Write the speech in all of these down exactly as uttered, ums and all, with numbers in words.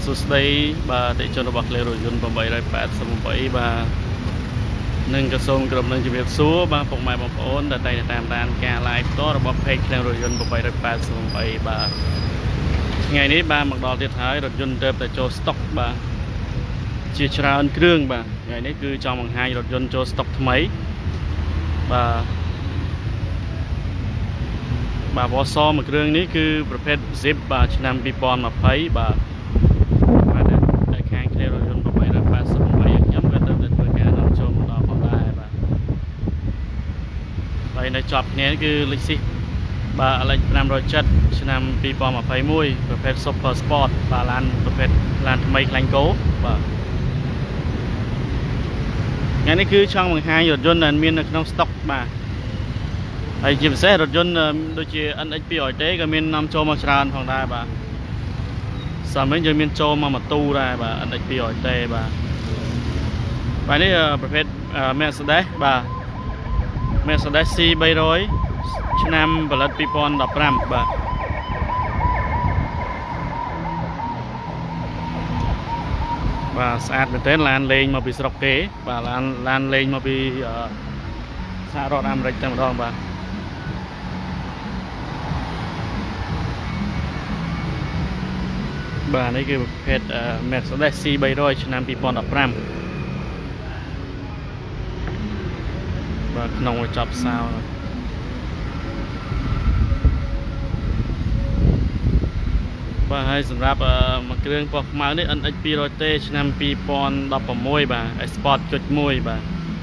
สุดท้ายบ่าติดจนบักเลรุยนต์ประมาณร้อยแปดสมุนไพรบ่าหนึ่งกระทรวงกรมหนึ่งจะเป็นซัวบ่าปกหมายบางโอนแต่ในตามการการไลฟ์ตัวระบบเพจเลรุยนต์ประมาณร้อยแปดสมุนไพรบ่าไงนี้บ่ามักดอลที่ท้ายรถยนต์เติมแต่โจสต็อกบ่าเชี่ยวชาญเครื่องบ่าไงนี้คือจอมบางไฮรถยนต์โจสต็อกทำไมบ่าบ่าพอซ้อมเครื่องนี้คือประเภทซิปบ่าชนำปีปอนมาไพ่บ่ามาเดินแต่แข่งเครื่องรถยนต์ประมาณร้อยแปดสมุนไพรย้ำกันเติมแต่ตัวแกนำชมต่อของได้บ่าไปในจอบนี้คือลิซิบ่าอะไรนำรถจัดชนำปีปอนมาไพ่มุ้ยประเภทซุปเปอร์สปอร์ตบ่าลานประเภทลานทำไมแข่งโก้บ่างานนี้คือช่องบางไฮรถยนต์นั้นมีในน้องสต็อกบ่าไอ้จิบเซ่รถยนต์โดยเฉพาะอันไอพีอ่อยเต้ก็มีนำโจมาชราญของได้บ่าสามารถจะมีโจมามาตู้ได้บ่าอันไอพีอ่อยเต้บ่าบ่านี้ประเภทเมสเดสบ่าเมสเดสซีใบร้อยชนำบลัดปีปอนดับรำบ่าบ่าสะอาดเป็นเต้นลานเลงมาปีสร็อกเก๋บ่าลานลานเลงมาปีสะอาดรอดอเมริกาต่างๆบ่าบ่านี่คือเพจเมสเดสซีใบร้อยชนำปีปอนดับรำบ่าขนมจับซาวบ่าให้สำหรับมาเครื่องปอกมาเนี่ยอันไอพีโรเตชนำปีปอนดับปมวยบ่าไอสปอร์ตจุดมวยบ่า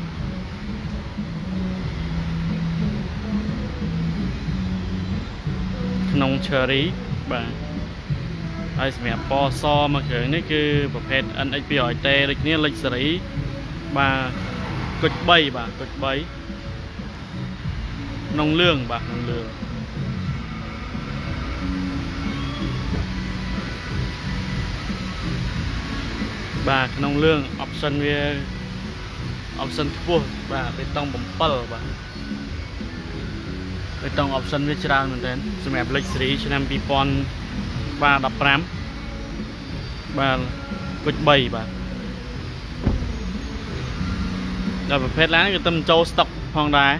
ขนมเชอรี่บ่าไอ้สมัยปอซอมาเขียนนี่คือประเภทอันไอพีอ่อยเตะเล็กนี้เล็กสีบ่ากดใบบ่ากดใบนองเรื่องบ่านองเรื่องบ่านองเรื่องออปชั่นเวียออปชั่นพวกบ่าไปต้องบ่มเปิลบ่าไปต้องออปชั่นเวียจราเหมือนกันสมัยเล็กสีชนะปีปอนบ่าดับแรมบ่ากดใบบ่าแล้วประเภทนั้นก็ต้มโจสต็อกห้องได้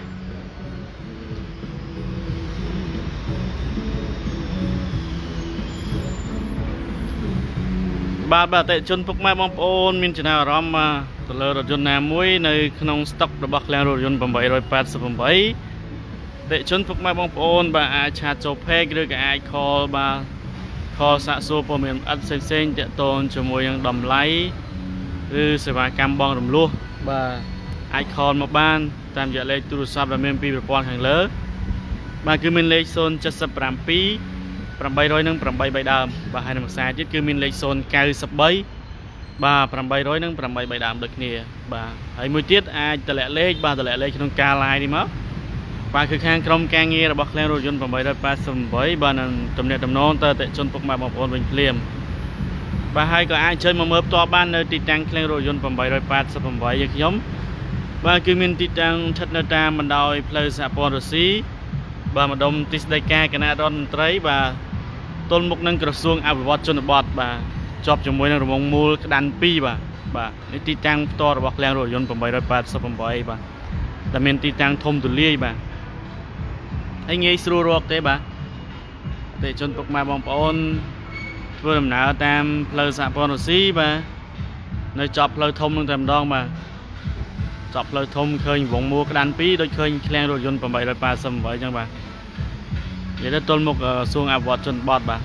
บ่าบ่าเตะชนพวกแม่บางโอนมินชนะรอมมาตลอดรถยนต์น้ำมุ้ยในขนมสต็อกระบบแรงรถยนต์ประมาณร้อยแปดสิบประมาณเตะชนพวกแม่บางโอนบ่าอาชาโจเพกหรือก็อาคอบ่าคอสะสมประมาณอัดเส้นๆจะโตนจมูกยังดำไหลหรือสภาพการบองดำลุ่บ่าไอคอนมาบ้านตามอย่างเลขโทรศัพท์และเมมปีประปอนแห่งเลิศบ่าคือมีเลขโซนจะสับปรามปีปรามใบร้อยนึงปรามใบใบดำบ่าให้นำสายจิตคือมีเลขโซนเก้าสับใบบ่าปรามใบร้อยนึงปรามใบใบดำเด็กเนี่ยบ่าให้มือจิตอาจจะแหละเลขบ่าแต่แหละเลขขนมกาลายดีมั้งบ่าคือข้างกรมแกงเงียระบบแรงรถยนต์ประมาณร้อยแปดสิบใบบ่านั้นตำแหน่งตำนองแต่แต่ชนพวกมาบางคนเป็นเคลียมบ่าให้ก็อาจเชิญมาเมื่อตัวบ้านในติดตั้งแรงรถยนต์ประมาณร้อยแปดสิบใบอย่างย่อมบ่าคือมีติดตั้งชัดนาตามันดอยเพลย์สปอร์ตซีบ่ามาดมติสไดแก่คณะดอนไตรบ่าต้นมุกนั่งกระทรวงอภิวัตชนบทบ่าจอบจมวยนั่งระวงมูลดันปีบ่าบ่าในติดตั้งตัวระบบแรงรถยนต์ประมาณร้อยแปดสิบใบบ่าแต่มีติดตั้งทมตุลีบ่าให้เงี้ยสู้รบเต้บ่าเตะจนพวกมาบางปอนเพื่อดำน้ำตามเพลย์สปอร์ตซีบ่าในจอบเพลย์ทมนั่งเต็มดองบ่าจอบเลยทมเคยวงมัวกระดานปีโดยเคยแข่งรถยนต์ประมาณร้อยแปดสิบไว้จังบ่าเดี๋ยวได้ต้นมุกส่งอาวัตจนบอดบ่า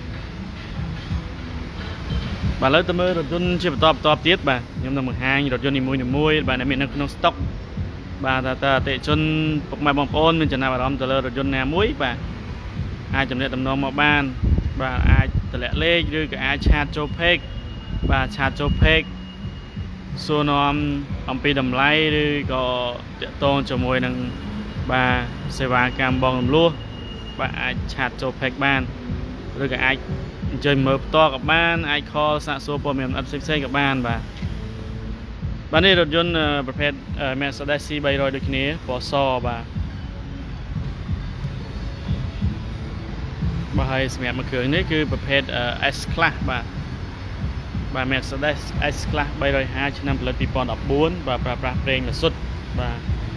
บ่าเลยตัวมือรถยนต์เชื่อมต่อต่อเตี้ยบ่ายังต้องมือหางรถยนต์นี่มวยนี่มวยบ่าในมีนักน้องสต็อกบ่าแต่แต่เตะจนพวกมาบางปอนมันจะน่าบารมตัวเลยรถยนต์แนวมวยบ่าอาจจะได้ตำนองมาบ้านบ่าอาจจะแหละเลขหรือก็อาจชาโจเพกบ่าชาโจเพกส่วนอมอมปีดำไล่หรือก็จะโตจมวยนังบ่าเสวาการบองลุ่บ่าอาจชาโจเพกบ้านหรือก็อาจเจอเมื่อต่อกับบ้านอาจคอสะสมโปรแกรมอัดเซ็กซ์กับบ้านบ่าบ้านนี้รถยนต์ประเภทเมสเดสซีใบร้อยดุกนี้ปอซอบ่าบ่าให้สมัยมาเขืองนี่คือประเภทเอสคลาสบ่าបាទ Mercedes S Class 350ឆ្នាំផលិតពីរពាន់ដប់បួនបាទប្រើប្រាស់ប្រេងលសុទ្ធបាទ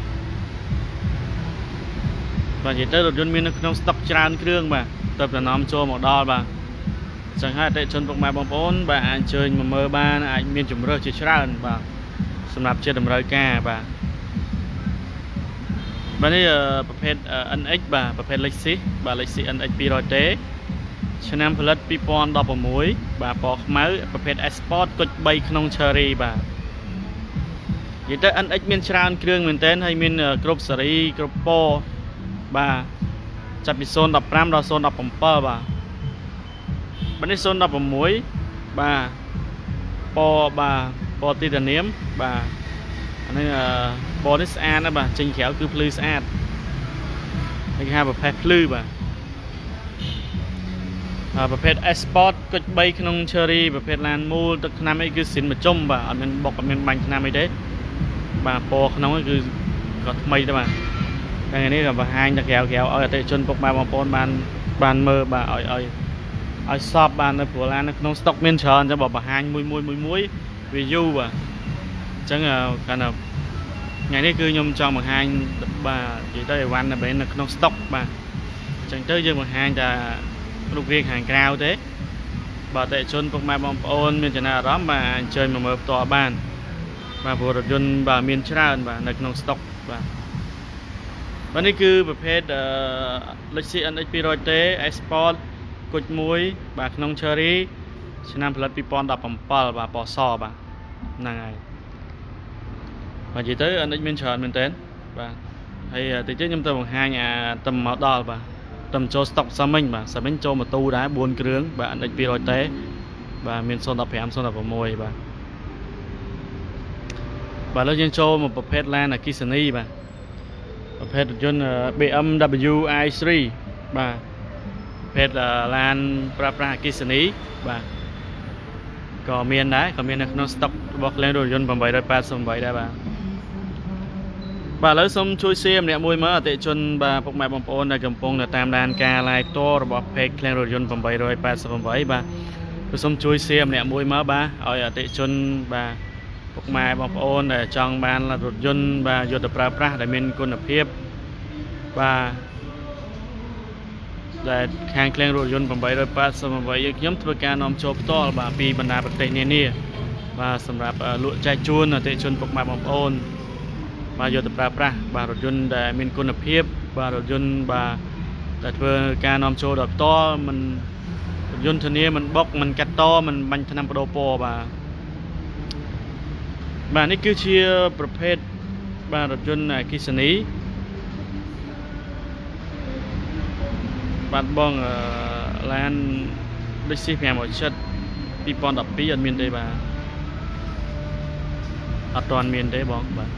បាទនិយាយទៅរថយន្តមាននៅក្នុងស្តុកច្រើនគ្រឿងបាទទៅតំណំចូលមកដល់បាទអញ្ចឹងហើយអតិថិជនពុកម៉ែបងប្អូនបាទអាចអញ្ជើញមកមើលបានអាចមានជម្រើសជាច្រើនបាទសម្រាប់ជាតម្រូវការបាទបាទនេះប្រភេទ N X បាទប្រភេទ Lexus បាទ Lexus N X ពីររយ T ឆ្នាំផលិតពីរពាន់ដប់ប្រាំមួយបាទពណ៌ខ្មៅប្រភេទ Sport គុជបីក្នុង Cherry បាទនិយាយទៅ N X មានច្រើនគ្រឿងមែនទែនហើយមានគ្រប់ស៊េរីគ្រប់ពណ៌បាទចាប់ពី ศูนย์ដប់ប្រាំ ដល់ ศูนย์ដប់ប្រាំបាទបាទនេះ ศูนย์ដប់ប្រាំមួយបាទពណ៌បាទពណ៌ទីតានៀមបាទអានេះពណ៌នេះស្អាតណាស់បាទចេញក្រៅគឺភ្លឺស្អាតគេហៅប្រភេទភ្លឺបាទប្រភេទ Sport គុជបីក្នុង Cherry ប្រភេទឡានមូលទឹកថ្នាំអីគឺស៊ីនមួយជុំបាទអត់មានបុកអត់មានបាញ់ថ្នាំអីទេបាទពណ៌ក្នុងគឺក៏ថ្មីដែរបាទថ្ងៃនេះក៏បង្ហាញតែក្រៅក្រៅឲ្យអតិថិជនពុកម៉ែបងប្អូនបានបានមើលបាទឲ្យឲ្យឲ្យសពបាទនៅព្រោះឡាននៅក្នុងស្តុកមានច្រើនអញ្ចឹងបើបង្ហាញមួយមួយមួយមួយវាយូរបាទអញ្ចឹងគាត់ថាថ្ងៃនេះគឺខ្ញុំចង់បង្ហាញបាទនិយាយទៅអីវ៉ាន់តែនៅក្នុងស្តុកបាទអញ្ចឹងទៅយើងបង្ហាញតែរូបរាងខាងក្រៅទេបើអតិថិជនពុកម៉ែបងប្អូនមានចំណាប់អារម្មណ៍បាទអញ្ជើញមកមើលផ្ទាល់បានបាទព្រោះរថយន្តបាទមានច្រើនបាទនៅក្នុងស្តុកបាទបាទនេះគឺប្រភេទ Lexus N X ពីររយ T Sport គុជមួយបាទក្នុង Cherry ឆ្នាំផលិតពីរពាន់ដប់ប្រាំបាទពណ៌សបាទហ្នឹងហើយបាទនិយាយទៅ N X មានច្រើនមែនតើបាទហើយតិចទៀតខ្ញុំទៅបង្ហាញអាទៅមកដល់បាទទៅចូលស្តុកសាមិញបាទសាមិញចូលម៉ូតូដែរបួនគ្រឿងបាទ N X ពីររយ T បាទមាន ศูนย์ដប់ប្រាំ ศูนย์ដប់ប្រាំមួយបាទបាទឥឡូវយើងចូលមកប្រភេទឡានអគ្គិសនីបាទប្រភេទរថយន្ត B M W i 三 បាទប្រភេទឡានប្រើប្រាស់អគ្គិសនីបាទក៏មានដែរក៏មាននៅក្នុងស្តុករបស់ក្លែងរថយន្តeight eight eightដែរបាទបាទឥឡូវសូមជួយ share ម្នាក់មួយមើលអតិថិជនបាទពុកម៉ែបងប្អូនដែលកំពុងតាមដានការ live តរបស់ page ក្លែងរថយន្តeight eight eightបាទគឺសូមជួយ share ម្នាក់មួយមើលបាទឲ្យអតិថិជនបាទពុកម៉ែបងប្អូនដែលចង់បានរថយន្តបាទយកទៅប្រើប្រាស់ដែលមានគុណភាពបាទដែលខាងក្លែងរថយន្តeight eight eightយើងខ្ញុំធ្វើការនាំចូលផ្ទាល់បាទពីបណ្ដាប្រទេសនានាបាទសម្រាប់លក់ចែកជូនអតិថិជនពុកម៉ែបងប្អូនបាទយកទៅប្រើប្រាស់បាទរថយន្តដែលមានគុណភាពបាទរថយន្តបាទដែលធ្វើការនាំចូលដល់ផ្ទាល់មិនរថយន្តធានាមិនបុកមិនកាត់តមិនបាញ់ថ្នាំបដូរពណ៌បាទបាទនេះគឺជាប្រភេទបាទរថយន្តអគ្គិសនីបាទបងឡាន Lexus five seventy ពីរពាន់ដប់ពីរអត់មានទេបាទអត់ទាន់មានទេបងបាទ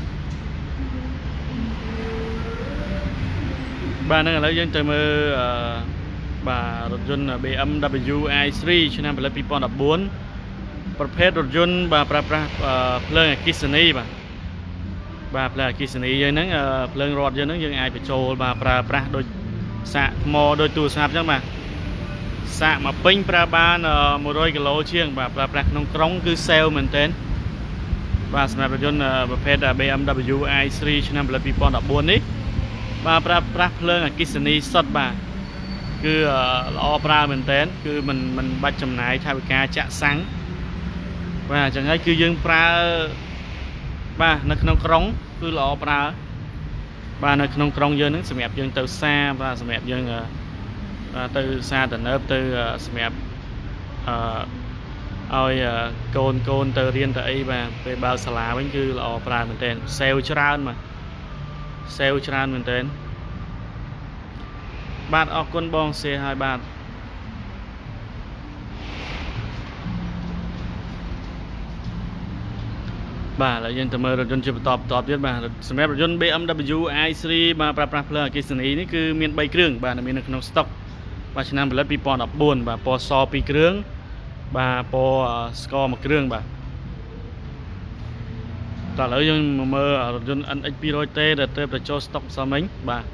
បាទហ្នឹងឥឡូវយើងទៅមើលបាទរថយន្ត B M W i 三 ឆ្នាំផលិតពីរពាន់ដប់បួនប្រភេទរថយន្តបាទប្រើប្រាស់ភ្លើងអគ្គិសនីបាទបាទភ្លើងអគ្គិសនីយើងហ្នឹងភ្លើងរថយើងហ្នឹងយើងអាចបញ្ចូលបាទប្រើប្រាស់ដូចសាកថ្មដូចទូរស័ព្ទអញ្ចឹងបាទសាកមកពេញប្រើបានone hundredគីឡូជាងបាទប្រើប្រាស់ក្នុងក្រុងគឺសេលមែនទែនបាទសម្រាប់រថយន្តប្រភេទ B M W i 三 ឆ្នាំផលិតពីរពាន់ដប់បួននេះបាទប្រើប្រាស់ភ្លើងអគ្គិសនីសុទ្ធបាទគឺល្អប្រើមែនទែនគឺមិនមិនបាច់ចំណាយថវិកាចាក់សាំងបាទអញ្ចឹងហើយគឺយើងប្រើបាទនៅក្នុងក្រុងគឺល្អប្រើបាទនៅក្នុងក្រុងយើងហ្នឹងសម្រាប់យើងទៅផ្សារបាទសម្រាប់យើងទៅផ្សារទំនើបទៅសម្រាប់អឺឲ្យកូនកូនទៅរៀនទៅអីបាទពេលបើកសាលាវិញគឺល្អប្រើមែនទែនសេលច្រើនបាទសេលច្រើនមែនទែនបាទអរគុណបងសៀឲ្យបាទបាទហើយយើងទៅមើលរថយន្តជាបន្តបន្តទៀតបាទសម្រាប់រថយន្ត B M W i 三 បាទប្រើប្រាស់ភ្លើងអគ្គិសនីនេះគឺមាន3គ្រឿងបាទមាននៅក្នុងស្តុកបាទឆ្នាំផលិតពីរពាន់ដប់បួនបាទពណ៌សពីរគ្រឿងបាទពណ៌ស្ករមួយគ្រឿងបាទតោះឥឡូវយើងមកមើលរថយន្ត N X ពីររយ T ដែលទើបតែចូលស្តុកសោះមិញបាទ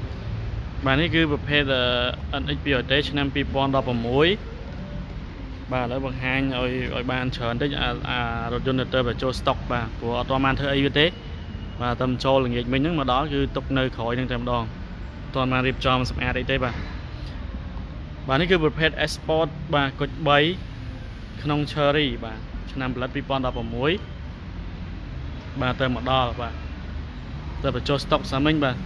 បាទនេះគឺប្រភេទ N X ពីររយ T ឆ្នាំពីរពាន់ដប់ប្រាំមួយ bà lấy bằng hai rồi rồi ban chờ tới à rồi dân tơ và cho stock bà của toàn man thơ ấy tế và tầm cho là nghịch mình mà đó cứ tục nơi khỏi đang tầm đòn toàn man rip cho sập ad tế bà bàនេះគឺប្រភេទ export បាទគុជ3ក្នុង cherry បាទឆ្នាំផលិតពីរពាន់ដប់ប្រាំមួយបាទទៅមកដល់បាទទៅបញ្ចុះ stock សាមិញបាទ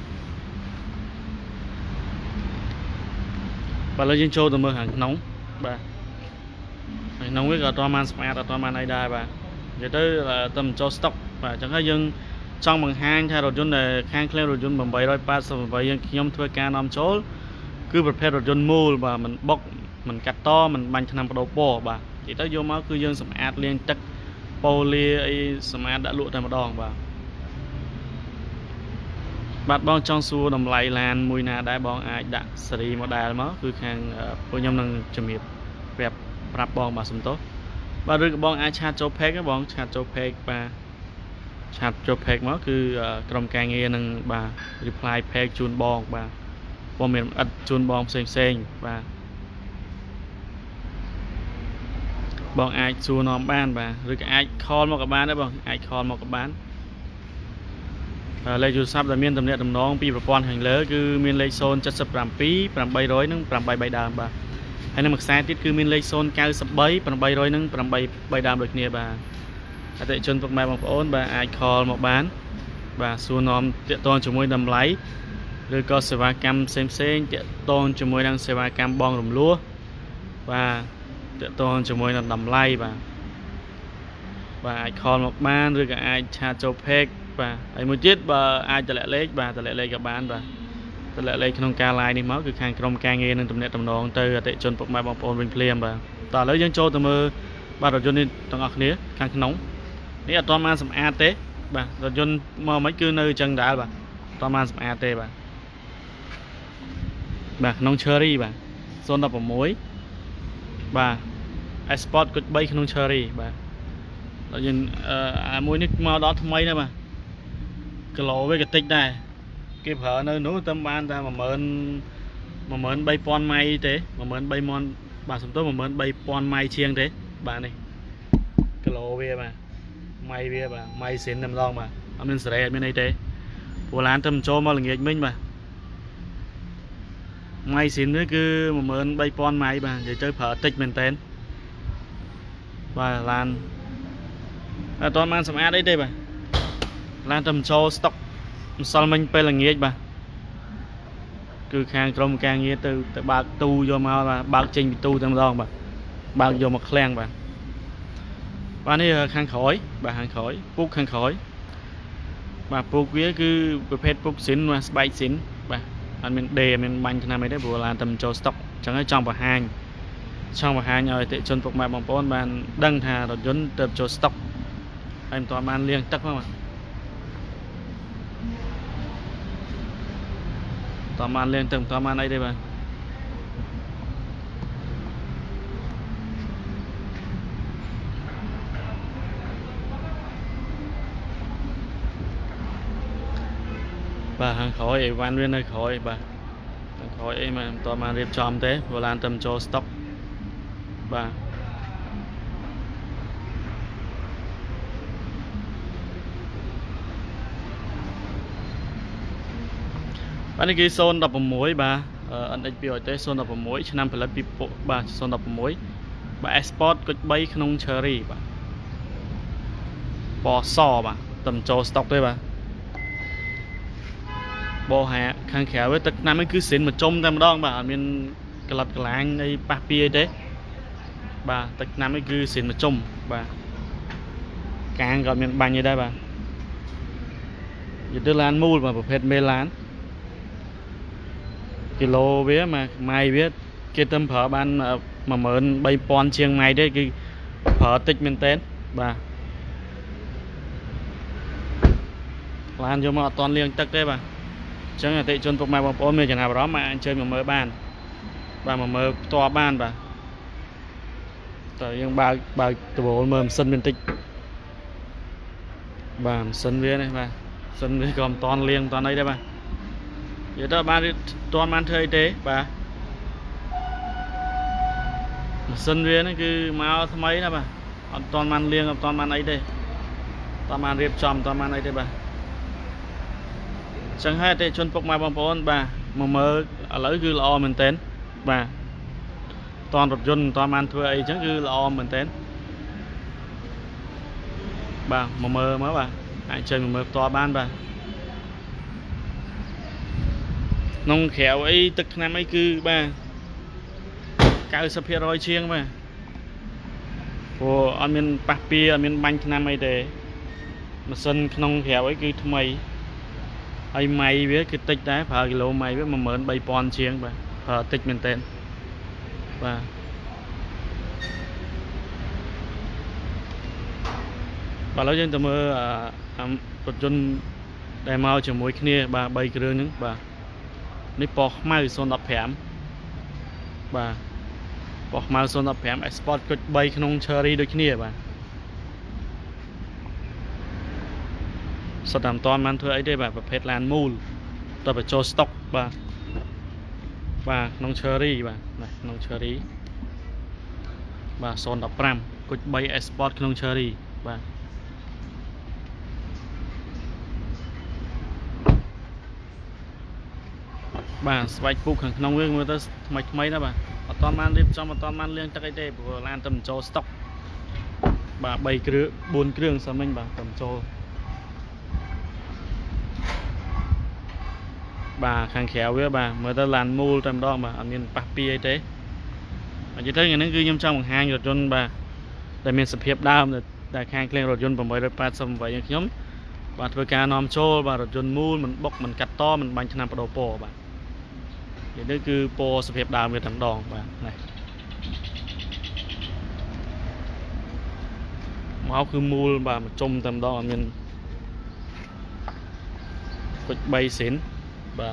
បាទឥឡូវយើងចូលទៅមើលខាងក្នុងបាទខាងក្នុងវាក៏អត់បានស្អាតអត់បានអីដែរបាទនិយាយទៅទៅបញ្ចុះ stock បាទអញ្ចឹងហើយយើងចង់បង្ហាញថារថយន្តដែលខាងឃ្លាំងរថយន្តeight eight eightយើងខ្ញុំធ្វើការនាំចូលគឺប្រភេទរថយន្តមូលបាទមិនបុកមិនកាត់តមិនបាញ់ថ្នាំបដូរពណ៌បាទនិយាយទៅយកមកគឺយើងសម្អាតលាងទឹកប៉ូលាអីសម្អាតដាក់លក់តែម្ដងបាទបាទបងចង់សួរតម្លៃឡានមួយណាដែរបងអាចដាក់ស៊េរី model មកគឺខាងពួកខ្ញុំនឹងជំរាបប្រាប់ប្រាប់បងបាទសុំទោសបាទឬក៏បងអាចឆាតចូល page បងឆាតចូល page បាទឆាតចូល page មកគឺក្រុមការងារនឹងបាទ reply page ជូនបងបាទព័ត៌មានអិតជូនបងផ្សេងផ្សេងបាទបងអាចសួរនាំបានបាទឬក៏អាច call មកក៏បានដែរបងអាច call មកក៏បានលេខទូរស័ព្ទដែលមានទំនាក់ទំនងពីប្រព័ន្ធខាងលើគឺមានលេខศูนย์ เจ็ดสิบเจ็ด แปด แปด ศูนย์ និង แปด แปด ដើមបាទហើយនៅមួយខ្សែទៀតគឺមានលេខศูนย์ เก้าสิบสาม แปด ศูนย์ និង แปด แปด ដើមដូចគ្នាបាទអតិថិជនពុកម៉ែបងប្អូនបាទអាច call មកបានបាទសួរនាំទាក់ទងជាមួយតម្លៃឬក៏សេវាកម្មផ្សេងផ្សេងទាក់ទងជាមួយនឹងសេវាកម្មបងរំលោះបាទតាក់ទងជាមួយនឹងតម្លៃបាទបាទអាច call មកបានឬក៏អាចឆាតចូល page បាទហើយមួយទៀតបើអាចតម្លាក់លេខបាទតម្លាក់លេខក៏បានបាទតម្លាក់លេខក្នុងការ live នេះមកគឺខាងក្រុមការងារនឹងទំនាក់ទំនងទៅអតិថិជនពុកម៉ែបងប្អូនវិញភ្លាមបាទតោះឥឡូវយើងចូលទៅមើលបាទរថយន្តនេះទាំងអស់គ្នាខាងក្នុងនេះអត់ទាន់បានសម្អាតទេបាទរថយន្តមកមិនគឺនៅអញ្ចឹងដែរបាទអត់ទាន់បានសម្អាតទេបាទបាទក្នុង cherry បាទศูนย์ หนึ่ง หกបាទ export គុជ3ក្នុង cherry បាទដល់យើងអាមួយនេះមកដល់ថ្មីដែរបាទគីឡូវាក៏តិចដែរគេប្រើនៅនោះតែបានតែmột nghìn một nghìn ba trămម៉ៃទេmột nghìn ba trămបាទសំទោសmột nghìn ba trămម៉ៃជាងទេបាទនេះគីឡូវាបាទម៉ៃវាបាទម៉ៃសិនតែម្ដងបាទអត់មានសេរីអត់មានអីទេព្រោះឡានទៅចូលមកល្ងាចមិញបាទម៉ៃសិននេះគឺmột nghìn ba trămម៉ៃបាទនិយាយទៅប្រើតិចមែនតើបាទឡានអត់ទាន់បានសម្អាតអីទេបាទឡានទៅចូល stock ម្សិលមិញពេលល្ងាចបាទគឺខាងក្រុមការងារទៅទៅបើកទូយកមកបាទបើកចេញពីទូតែម្ដងបាទបើកយកមកឃ្លាំងបាទបាទនេះខាងក្រោយបាទខាងក្រោយពុកខាងក្រោយបាទពុកវាគឺប្រភេទពុកស៊ីនបាទស្បែកស៊ីនបាទអត់មានដេអត់មានបាញ់ឆ្នាំអីទេព្រោះឡានទៅចូល stock អញ្ចឹងហើយចង់បង្ហាញចង់បង្ហាញឲ្យអតិថិជនពុកម៉ែបងប្អូនបានដឹងថារថយន្តទៅចូល stock ហើយមិនទាន់បានលាងទឹកមកបាទតបានលេងទឹកតបានអីទេបាទបាទខាងក្រោយអីវ៉ាន់វានៅក្រោយបាទខាងក្រោយអីមិនតបានរៀបចំទេព្រោះឡានទៅចូល stock បាទបាទនេះគឺศูนย์ หนึ่ง หกបាទ เอ็น เอช ពី ទេศูนย์ หนึ่ง หกឆ្នាំផលិតពីបាទศูนย์ หนึ่ง หกបាទ export គុជ3ក្នុង cherry បាទពណ៌សបាទតំចូល stock ទេបាទបោហាខាងក្រៅវាទឹកឆ្នាំនេះគឺសិនមកចុំតែម្ដងបាទអត់មានក្លិតក្លាញអីប៉ះពីអីទេបាទទឹកឆ្នាំនេះគឺសិនមកចុំបាទកាងក៏មានបាញ់អីដែរបាទយឺតឡានមូលបាទប្រភេទមេឡានគីឡូវាមកម៉ៃវាគេទៅប្រើបានmột nghìn ba trămជាងម៉ៃទេគឺប្រើតិចមែនតើបាទឡានយកមកអត់តន់លាងទឹកទេបាទអញ្ចឹងអតិថិជនពុកម៉ែបងប្អូនមានចំណាប់អារម្មណ៍អាចអញ្ជើញមកមើលបានបាទមកមើលផ្ទាល់បានបាទតើយើងបើកបើកដបូលមើលម៉ាស៊ីនមានតិចបាទម៉ាស៊ីនវានេះបាទម៉ាស៊ីនវាក៏មិនតន់លាងមិនតន់អីដែរបាទនិយាយទៅបានតន់បានធ្វើអីទេបាទ sân viên nó cứ máu thằng mấy nè bà toàn man liêng toàn man ấy đây toàn man riệp tròn toàn man ấy đây bà chẳng hay để chôn phục mai bom bồn bà mà mơ ở lưỡi cứ lo mình tên bà toàn rụt dồn toàn man thuê ấy chẳng cứ lo mình tên bà mà mơ mới bà hãy chơi mơ to ban bà nông khéo ấy tức năm ấy cứ bà cao sập hiện rồi chiêng mà của anh miền Bắc Pia miền Banh năm ấy để mà sân nông khéo ấy cứ thay mày ai mày biết cái tích đấy phở cái lô mày biết mà mượn bay pon chiêng bà phở tích mình tên và bà nói dân tụi mơ một dân đại màu chỉ mỗi kia bà bay cái nữa bà nếp bọc mau son đập hẻm bà bọc mau son đập hẻm export cái bay không cherry được kia bàสนามตอนมันเธอไอ้ได้แบบประเภทแลนด์มูลต่อไปโจสต็อกบ่าบ่าน้องเชอรี่บ่าน้องเชอรี่บ่าโซนดับแรมกุดใบเอสปอร์ตน้องเชอรี่บ่าบ่าสไปปุ๊กของน้องเรื่องมันต้องทำไมทำไมนะบ่าตอนมันรีบจอมตอนมันเรื่องตะไคร้เด้พวกแลนด์ต่ำโจสต็อกบ่าใบเครือบุญเครื่องสมัยบ่าต่ำโจbà khang khéo với bà mới ta làm mua trong đó mà anh nhìn bạc bia thế chỉ thấy người nó cứ nhâm trong một hàng rồi chôn bà để mình sập hiệp đau rồi đại khang lên rồi chôn bằng mấy đôi ba xong vậy nhóm bà thôi cả nòm trô bà rồi chôn mua mình bóc mình cắt to mình bánh cho nam đầu po bà thì đó cứ po sập hiệp đau về thằng đòn bà này máu cứ mua bà mà trông tầm đó mình bay xỉn bà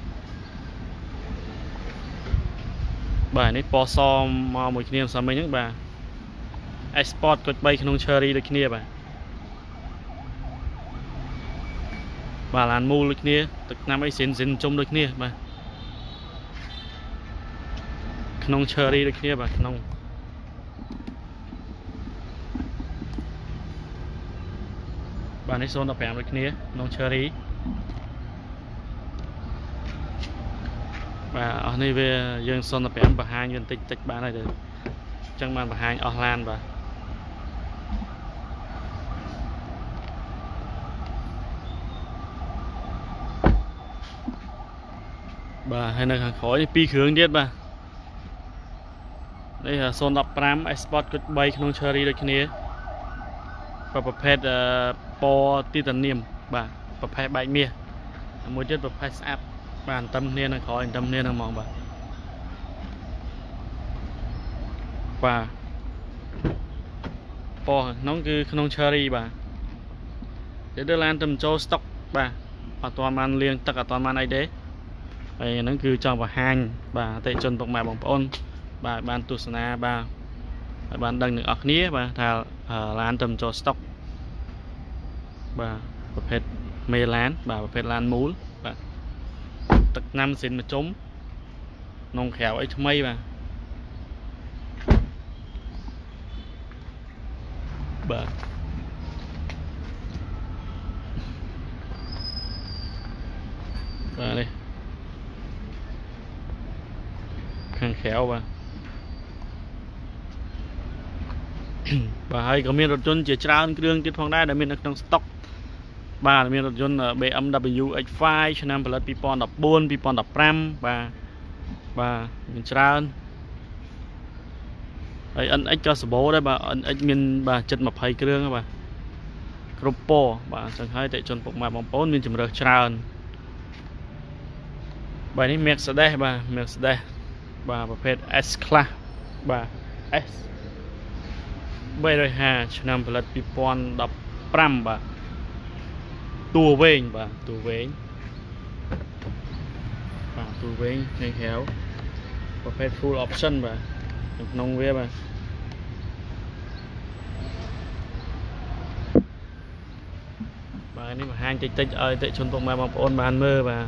bà này po so mà một niệm sao mấy những bà export có bay không cherry được kia bà bà làm mua được kia từ năm ấy xin xin chung được kia bà không cherry được kia bà không bà này son đập bèm được kia non cherry bà ở đây về dân son là bèm bà hai dân tích tích bà này được chẳng bàn bà hai ở lan bà bà hay là khỏi pi hướng điết bà đây là son đập ram export good bay không cherry được kia vàประเภทปอติตาเนียมbàประเภทใบเมียมวยเด็ดประเภทอัพbàn tâm niên là khỏi tâm niên là mong bà và po nó cứ không cherry bà để đưa lan tầm cho stock bà ở toàn man liên tất cả toàn man này đấy vậy nó cứ cho vào hàng bà tại chân bọc mài bóng ôn bà ban tu sana bà ban đăng được ở nia bà thà lan tầm cho stock bàประเภทเมลานbàประเภทลานมูลbà tật năm xin mà trúng nông khéo ấy mây mà bà bà đây khăn khéo bà bà hay có miền rốt chôn chỉ trao đường tiết phong đai để miền trong stock bà miền rốt chôn ở bê em W X five cho nên phải pi pon đập bốn pi pon đập ram bà bà miền trao ấy anh ấy cho số bố đấy bà anh ấy miền bà chật mập hay cái đường bà Kuro bà chẳng hay tại chôn phục mà bóng bốn miền chùm được trao bà này Mercedes bà Mercedes bàประเภท S class bà S bây giờ ha cho nên phải pi pon đập ram bà tua vén bà tua vén bà tua vén hay khéoประเภท full option bà nông về bà bà này mà hàng tích tích ơi tại chôn phục mà bóng ôn bàn mơ bà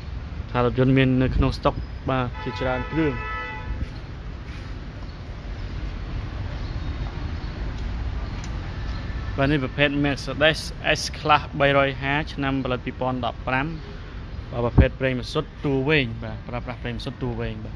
thà lập dân miền không stock bà chỉ ra đường បាទនេះប្រភេទ Mercedes S-Class បីរយห้าឆ្នាំផលិតពីរពាន់ដប់ប្រាំបាទប្រភេទប្រេងម៉ាស៊ូតទូវែងបាទប្រើប្រាស់ប្រេងម៉ាស៊ូតទូវែងបាទ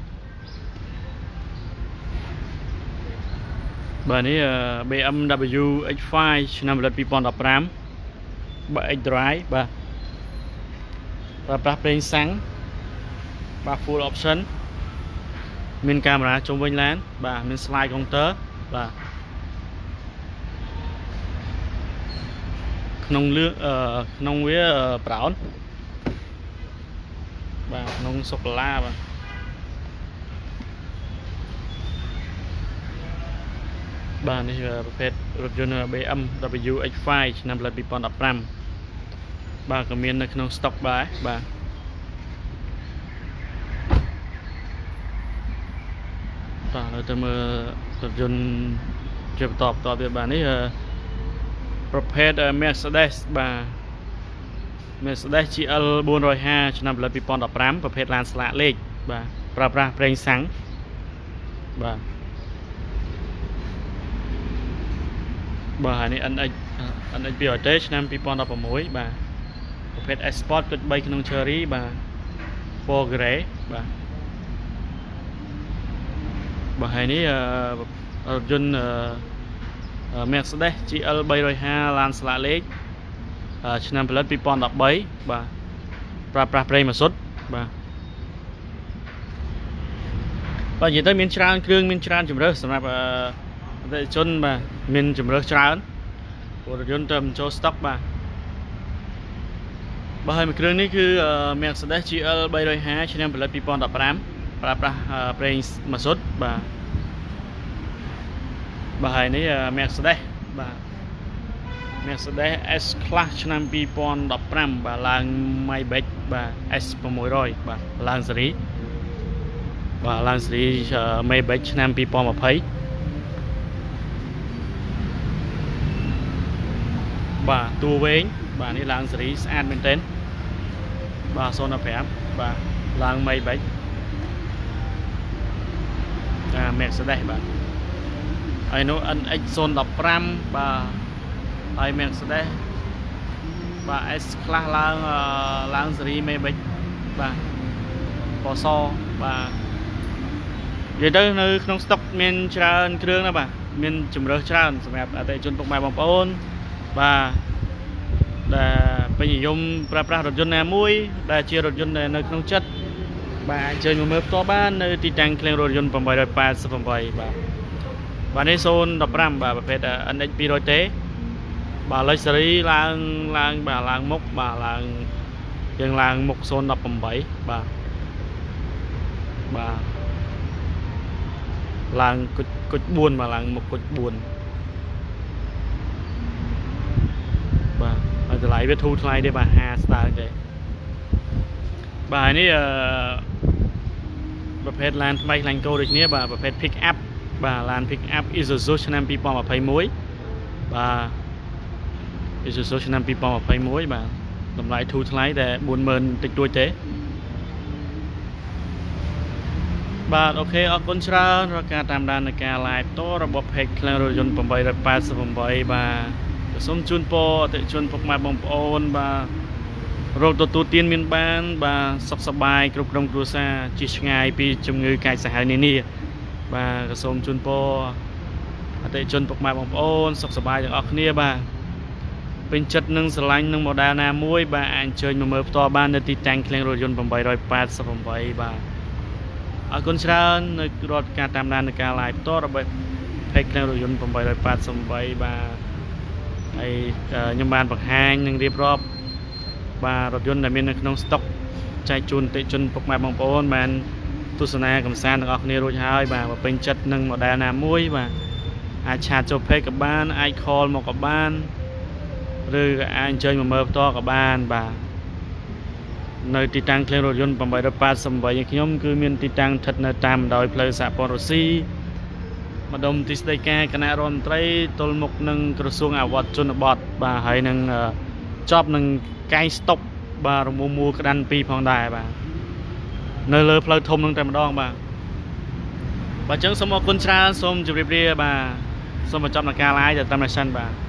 បាទនេះ B M W X ហ្វាយ ឆ្នាំផលិតពីរពាន់ដប់ប្រាំបាទ X Drive បាទប្រើប្រាស់ប្រេងសាំងបាទ full option មានកាមេរ៉ាជុំវិញឡានបាទមាន slide counter បាទក្នុងលឿអឺក្នុងវាប្រោនបាទក្នុងសូកូឡាបាទបាទនេះប្រភេទរថយន្ត B M W X ហ្វាយ ឆ្នាំផលិតពីរពាន់ដប់ប្រាំបាទក៏មាននៅក្នុង stock ដែរបាទបាទเราจะមើលរថយន្តជាបន្តបន្តទៀតបាទនេះប្រភេទ Mercedes បាទ Mercedes G L បួនរយห้า ឆ្នាំផលិតពីរពាន់ដប់ប្រាំប្រភេទឡានស្លាកលេខបាទប្រើប្រាស់ប្រេងសាំងបាទបាទហើយនេះ N X N X ពីរ T ឆ្នាំពីរពាន់ដប់ប្រាំមួយបាទប្រភេទ Sport គិតបីក្នុង Cherry បាទពណ៌ Grey បាទបាទហើយនេះរថយន្ត Mercedes G L បីរយห้า ឡានស្លាកលេខឆ្នាំផលិតពីរពាន់ដប់បីបាទប្រើប្រាស់ប្រេងម៉ាស៊ូតបាទបាទនិយាយទៅមានច្រើនគ្រឿងមានច្រើនជម្រើសសម្រាប់អតិថិជនបាទមានជម្រើសច្រើនរថយន្តទៅចូល stock បាទបាទហើយមួយគ្រឿងនេះគឺ Mercedes G L បីរយห้า ឆ្នាំផលិតពីរពាន់ដប់ប្រាំប្រើប្រាស់ប្រេងម៉ាស៊ូតបាទបាទហើយនេះ Mercedes បាទ Mercedes S-Class ឆ្នាំពីរពាន់ដប់ប្រាំបាទឡើង Maybach បាទ S หกร้อยបាទឡើងស៊េរីបាទឡើងស៊េរី Maybach ឆ្នាំពីរពាន់ยี่สิบបាទតួវែងបាទនេះឡើងស៊េរីស្អាតមែនទែនបាទศูนย์จุดห้าបាទឡើង Maybach អា Mercedes បាទហើយនោះ N X ศูนย์จุดห้าបាទហើយ Mercedes បាទ S-Class ឡើងឡើងស៊េរី Maybach បាទពណ៌សបាទនិយាយទៅនៅក្នុង stock មានច្រើនគ្រឿងណាស់បាទមានជម្រើសច្រើនសម្រាប់អតិថិជនពុកម៉ែបងប្អូនបាទដែលពេញនិយមប្រើប្រាស់រថយន្តណាមួយដែលជារថយន្តនៅក្នុងចិត្តបាទអញ្ជើញមកមើលផ្ទាល់បាននៅទីតាំងឃ្លាំងរថយន្តeight eight eightបាទបាទនេះศูนย์จุดห้าបាទប្រភេទ N X ពីររយ T បាទលេខស៊េរីឡើងឡើងបាទឡើងមុខបាទឡើងយើងឡើងមុខศูนย์จุดแปดបាទបាទឡើងគុជគុជbốnបាទឡើងមុខគុជbốnបាទហើយតម្លៃវាធូរថ្លៃទេបាទห้าស្តើងទេបាទនេះអឺប្រភេទឡានថ្មីខ្លាញ់គោដូចគ្នាបាទប្រភេទ pick up បាទឡាន pick up Isuzu ឆ្នាំពីរពាន់ยี่สิบเอ็ดបាទ Isuzu ឆ្នាំពីរពាន់ยี่สิบเอ็ดបាទតម្លៃធូរថ្លៃតែbốnหมื่นតិចតួចទេបាទអូខេអរគុណច្រើនរាល់ការតាមដាននៃការ live តរបស់ page ឃ្លាំងរថយន្តeight eight eightបាទសូមជូនពរអតិថិជនពុកម៉ែបងប្អូនបាទរោគទទួលទានមានបានបាទសុខសប្បាយគ្រប់ក្រុមគ្រួសារជិះឆ្ងាយពីជំងឺកាចសាហាវនានាបាទក៏សូមជូនពរអតិថិជនពុកម៉ែបងប្អូនសុខសប្បាយទាំងអស់គ្នាបាទពេញចិត្តនឹងស្រឡាញ់នឹង model ណាមួយបាទអាចអញ្ជើញមកមើលផ្ទាល់បាននៅទីតាំងឃ្លាំងរថយន្តeight eight eightបាទអរគុណច្រើននៅរត់ការតាមដាននៃការ live តរបស់ page ឃ្លាំងរថយន្តeight eight eightបាទហើយខ្ញុំបានបង្ហាញនឹងរៀបរាប់បាទរថយន្តដែលមាននៅក្នុង stock ចែកជូនអតិថិជនពុកម៉ែបងប្អូនបានទស្សនាកំសាន្តទាំងអស់គ្នារួចហើយបាទបើពេញចិត្តនឹង model ណាមួយបាទអាចឆាតចូល page ក៏បានអាច call មកក៏បានឬក៏អាចអញ្ជើញមកមើលផ្ទាល់ក៏បានបាទនៅទីតាំងឃ្លាំងរថយន្តeight eight eightរបស់ខ្ញុំគឺមានទីតាំងស្ថិតនៅតាមបណ្ដោយផ្លូវសហព័ន្ធរុស្ស៊ីម្ដុំទីស្តីការគណៈរដ្ឋមន្ត្រីទល់មុខនឹងក្រសួងអវត្តជនបទបាទហើយនឹងចប់នឹងកែងស្តុកបាទរមួលមួលក្តាន់ពីរផងដែរបាទនៅលើផ្លូវធំនឹងតែម្ដងបាទបាទអញ្ចឹងសូមអរគុណច្រើនសូមជម្រាបលាបាទសូមបញ្ចប់នៅការ live តែតាមនេះសិនបាទ